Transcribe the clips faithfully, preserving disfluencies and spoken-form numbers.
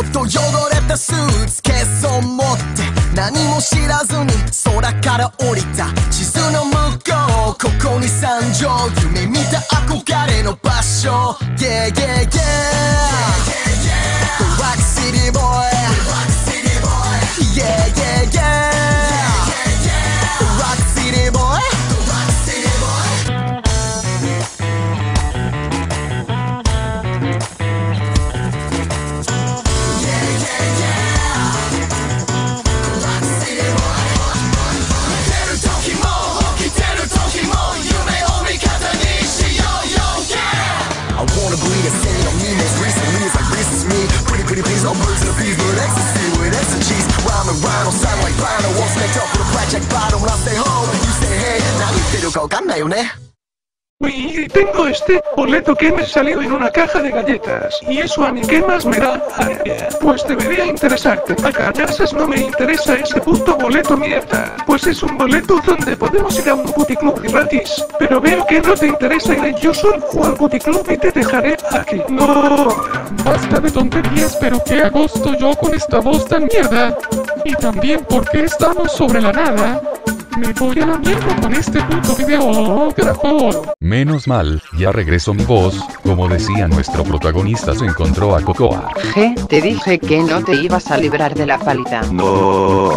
と汚れたスーツケースを持って何も知らずに空から降りた地図の向こうここに山上夢見た憧れの場所 Yeah yeah yeah The Rock City Boy Yeah yeah yeah The Rock City Boy Please no birds and the bees, but ecstasy with extra-cheese. Rhyme and rhyme, don't sound like Bono. Won't connect up with a blackjack bottle. When I stay home, you stay hey. Now you feel it, go, got nailed, ne? Y tengo este boleto que me salió en una caja de galletas. ¿Y eso a mí qué más me da? Pues debería interesarte. A callarses no me interesa ese puto boleto mierda. Pues es un boleto donde podemos ir a un puticlub gratis. Pero veo que no te interesa ir. Yo soy Juan Puticlub y te dejaré aquí. No. Basta de tonterías, pero ¿qué agosto yo con esta voz tan mierda? Y también porque estamos sobre la nada. Me voy a la mierda con este puto video, carajo. Menos mal, ya regresó mi voz. Como decía nuestro protagonista, se encontró a Cocoa. Je, te dije que no te ibas a librar de la pálida. No.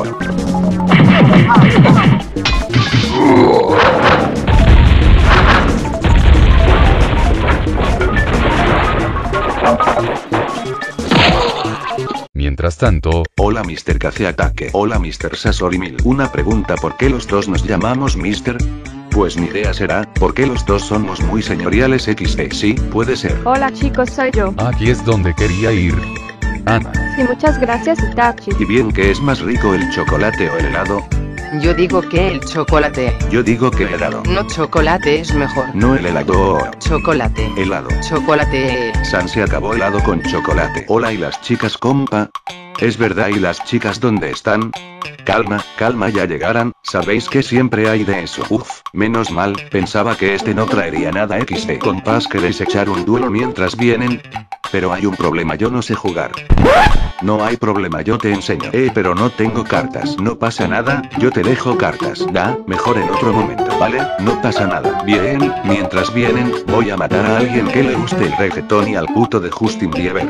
Mientras tanto... Hola mister Cace Ataque. Hola mister Sasorimil. Una pregunta, ¿por qué los dos nos llamamos mister? Pues mi idea será, ¿por qué los dos somos muy señoriales equis de? Sí, puede ser. Hola chicos, soy yo. Aquí es donde quería ir. Ana. Sí, muchas gracias Itachi. ¿Y bien que es más rico el chocolate o el helado? Yo digo que el chocolate. Yo digo que el helado. No, chocolate es mejor. No, el helado. Chocolate. Helado. Chocolate. San, se acabó helado con chocolate. Hola, ¿y las chicas, compa? ¿Es verdad? ¿Y las chicas dónde están? Calma, calma, ya llegarán. Sabéis que siempre hay de eso. Uf, menos mal, pensaba que este no traería nada equis de. Compás, ¿queréis echar un duelo mientras vienen? Pero hay un problema, yo no sé jugar. No hay problema, yo te enseño. Eh, pero no tengo cartas. No pasa nada, yo te dejo cartas. Da, mejor en otro momento, ¿vale? No pasa nada. Bien, mientras vienen, voy a matar a alguien que le guste el reggaetón y al puto de Justin Bieber.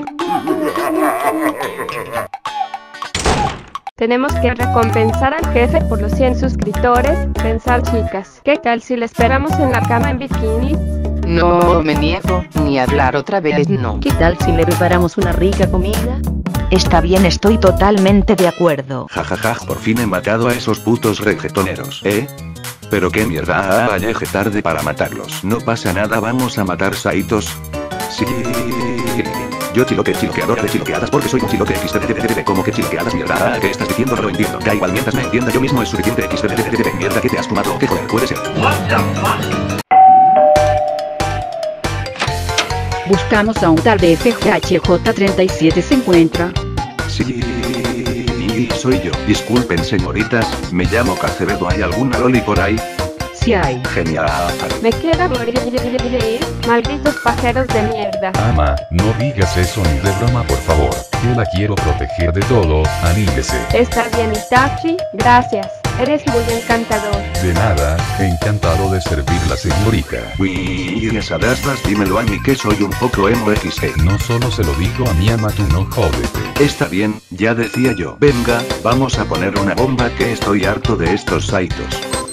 Tenemos que recompensar al jefe por los cien suscriptores. Pensar chicas, ¿qué tal si le esperamos en la cama en bikini? No me niego, ni hablar otra vez no. ¿Qué tal si le preparamos una rica comida? Está bien, estoy totalmente de acuerdo. Jajaja, por fin he matado a esos putos reggaetoneros, ¿eh? Pero qué mierda, ah, llegué tarde para matarlos. No pasa nada, vamos a matar saitos. Sí. Yo chiloque, chiloqueador de chiloqueadas porque soy un chiloque equis de de de de como que chiloqueadas mierda, ah, ¿qué estás diciendo? No lo entiendo. Da igual, mientras me entienda yo mismo es suficiente equis de de de de mierda que te has fumado, que joder puede ser. Buscamos a un tal de F G H J treinta y siete, ¿se encuentra? Sí, soy yo. Disculpen señoritas, me llamo Cacevedo, ¿hay alguna loli por ahí? Sí hay. Genial. Me queda morir, malditos pajeros de mierda. Ama, no digas eso ni de broma, por favor. Yo la quiero proteger de todo, anímese. Está bien Itachi, gracias. Eres muy encantador. De nada, encantado de servirla, señorita. Uy, esas dastas, dímelo a mí que soy un poco emo equis de. No solo se lo digo a mi ama, tú no jódete. Está bien, ya decía yo. Venga, vamos a poner una bomba que estoy harto de estos saitos.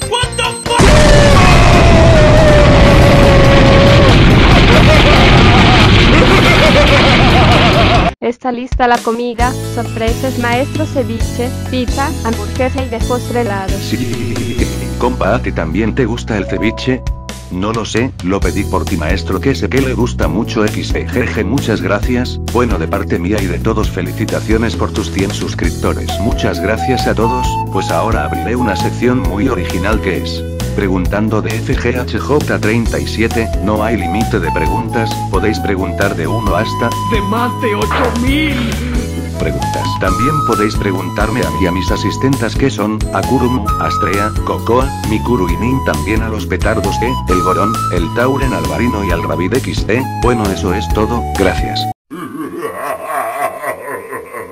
Está lista la comida, sorpresas maestro, ceviche, pizza, hamburguesa y de postre helado. Sí, compa, ¿a ti también te gusta el ceviche? No lo sé, lo pedí por ti maestro, que sé que le gusta mucho equis de. Jeje, muchas gracias. Bueno, de parte mía y de todos, felicitaciones por tus cien suscriptores. Muchas gracias a todos, pues ahora abriré una sección muy original que es Preguntando de F G H J treinta y siete, no hay límite de preguntas, podéis preguntar de uno hasta de más de ocho mil preguntas. También podéis preguntarme a mí y a mis asistentes que son Akurum, Astrea, Cocoa, Mikuru y Nin, también a los petardos E, el Gorón, el Tauren Alvarino y al Ravid equis de. Bueno, eso es todo, gracias.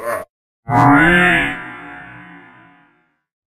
Three.